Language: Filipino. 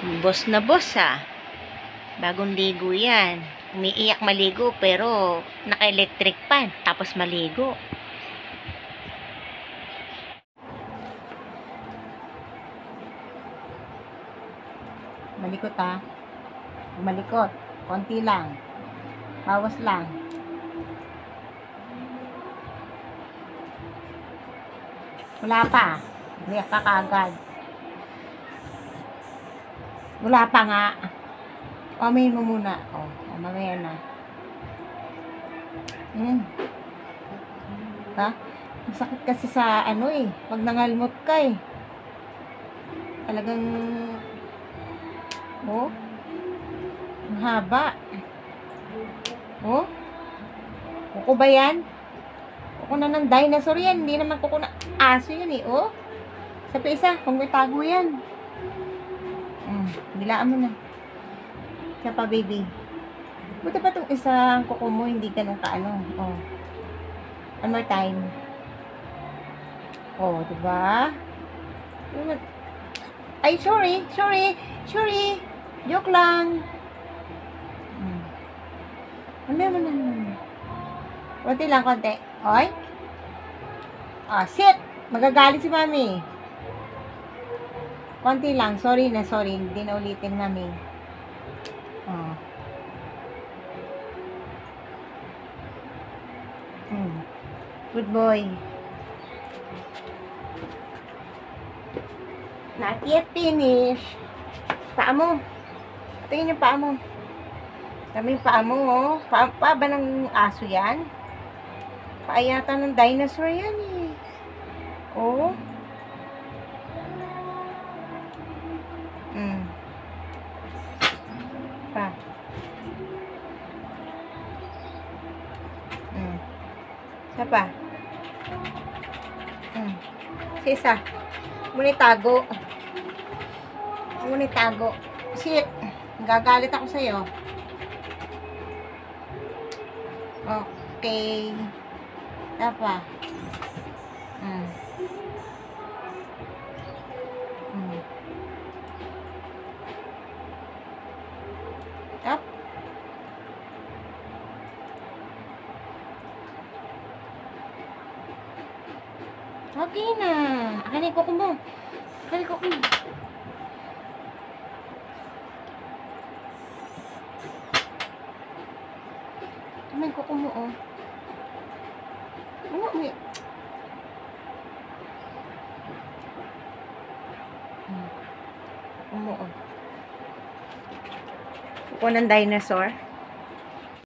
Boss na boss Bagong ligo yan. Umiiyak maligo pero naka-electric pan. Tapos maligo. Malikot Malikot. Konti lang. Bawas lang. Wala pa. Umiyak ka kaagad. Wala pa nga. Pamayin mo muna. Mamaya na. Masakit kasi sa pag nangalmot ka Talagang ang haba. Kuko ba yan? Kuko na ng dinosaur yan. Hindi naman kuko na aso yan Sa isa, kung may tago yan. Bilaan mo na. Siya pa, baby. Buti pa itong isang kuko mo, hindi ganun kaano. One more time. Diba? Ay, sorry. Joke lang. Konti lang, konti. Oy. Sit. Magagalit si mami. Konti lang. Sorry. Hindi na ulitin, mami. Good boy. Not yet finish. Paa mo. Tingin yung paa mo. Tama yung paa mo, Paa ba ng aso yan? Paa yata ng dinosaur yan, Pa. Isa pa. Isa. Muna tago. Sit. Gagalit ako sa'yo. Okay. Tapa. Up. Okay na. Akin yung kuko mo. Akin yung kuko mo. Akin yung kuko mo, Kuko ng dinosaur.